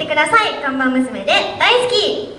ってください。看板娘で大好き。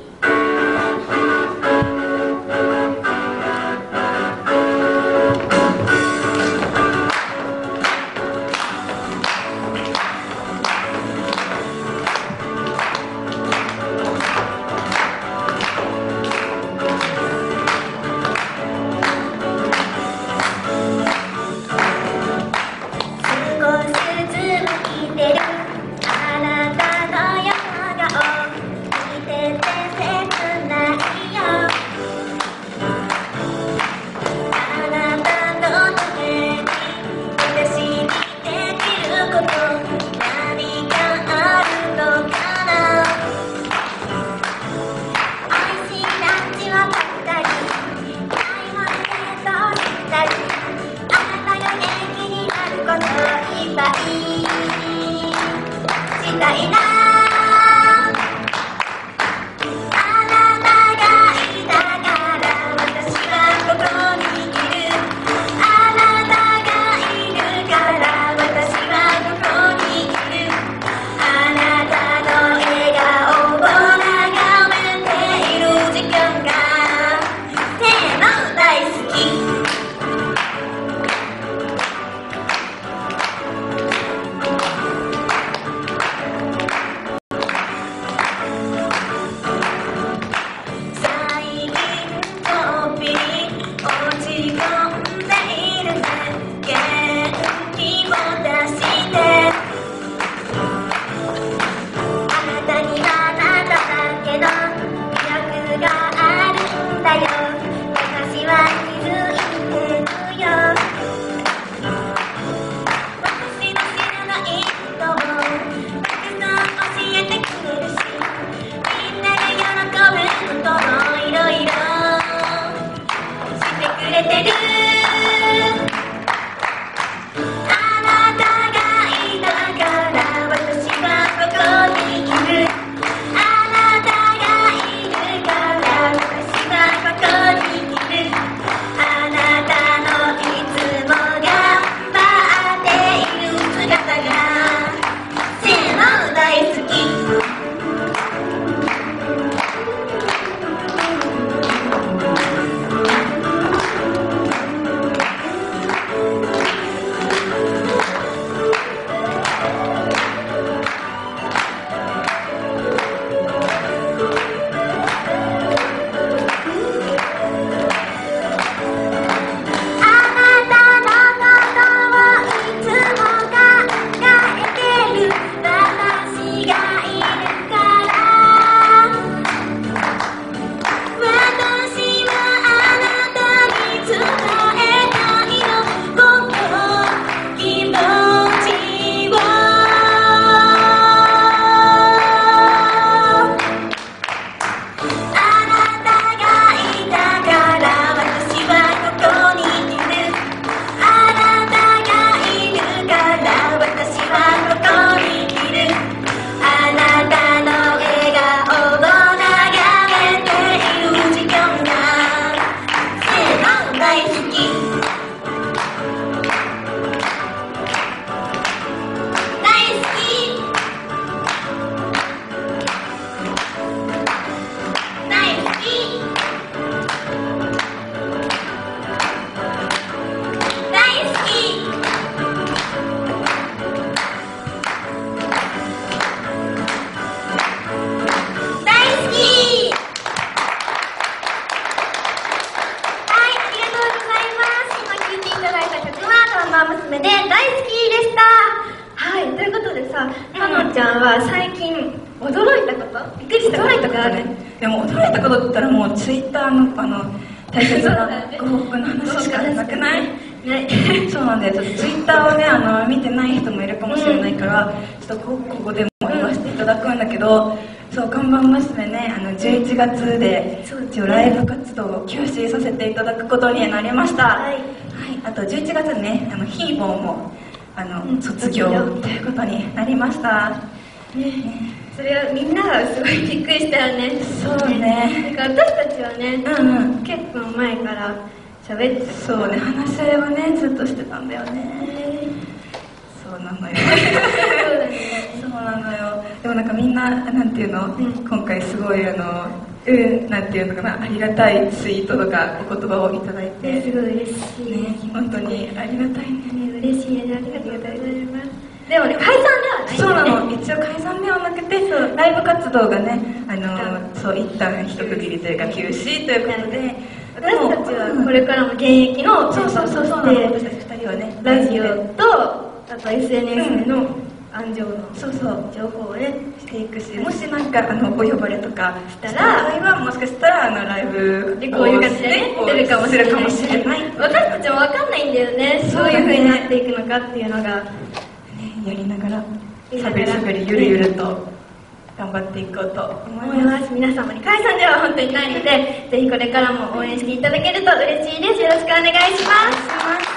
娘で大好きでした。はい、ということでさ、かのちゃんは最近驚いたこと、びっくりしたことがある？ でも驚いたことって言ったらもうツイッターの大切なご報告の話しかなくない？そうなんで、ちょっとツイッターをね見てない人もいるかもしれないから、ちょっとここでも言わせていただくんだけど、そう、看板娘ね、11月で一応ライブ活動を休止させていただくことになりました。はい、あと11月にね、ヒーボーも卒業ということになりました。 それはみんながすごいびっくりしたよね。 そうね。 なんか私たちはね、結構前から喋ってた。 そうね、話し合いはねずっとしてたんだよね。そうなのよ。そうなのよ。 でもなんかみんななんていうの、今回すごいなんていうのかな、ありがたいツイートとかお言葉をいただいて、 すごい嬉しいね、本当にありがたいね。 嬉しいね、ありがとうございます。でもね、解散ではないんだよね。 そうなの、一応解散ではなくて、ライブ活動がね、そう一旦一区切りというか休止ということで、 私たちはこれからも現役の、 そう私たち2人はね、 ラジオとあと SNS での安城の情報をねしていくし、もしなんかお呼ばれとかしたらもしかしたらライブでこういう感じでね出るかもしれない。私たちも分かんないんだよね、どういう風になっていくのかっていうのが、 やりながらしゃべりゆるゆると頑張っていこうと思います。 皆様に解散では本当にないので、ぜひこれからも応援していただけると嬉しいです。よろしくお願いします。